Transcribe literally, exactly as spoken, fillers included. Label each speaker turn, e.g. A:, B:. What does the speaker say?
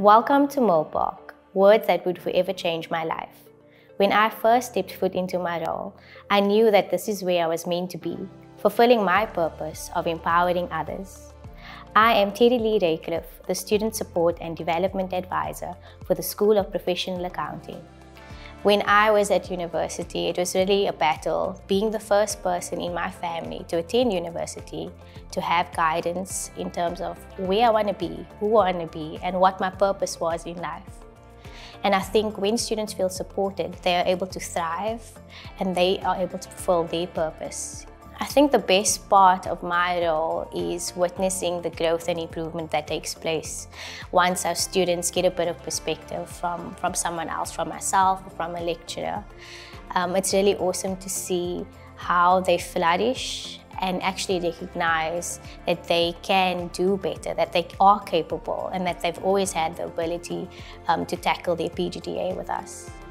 A: Welcome to Milpark, words that would forever change my life. When I first stepped foot into my role, I knew that this is where I was meant to be, fulfilling my purpose of empowering others. I am Terri-Leigh Ryklief, the Student Support and Development Advisor for the School of Professional Accounting. When I was at university, it was really a battle, being the first person in my family to attend university, to have guidance in terms of where I want to be, who I want to be, and what my purpose was in life. And I think when students feel supported, they are able to thrive and they are able to fulfill their purpose. I think the best part of my role is witnessing the growth and improvement that takes place once our students get a bit of perspective from, from someone else, from myself or from a lecturer. Um, it's really awesome to see how they flourish and actually recognize that they can do better, that they are capable, and that they've always had the ability um, to tackle their P G D A with us.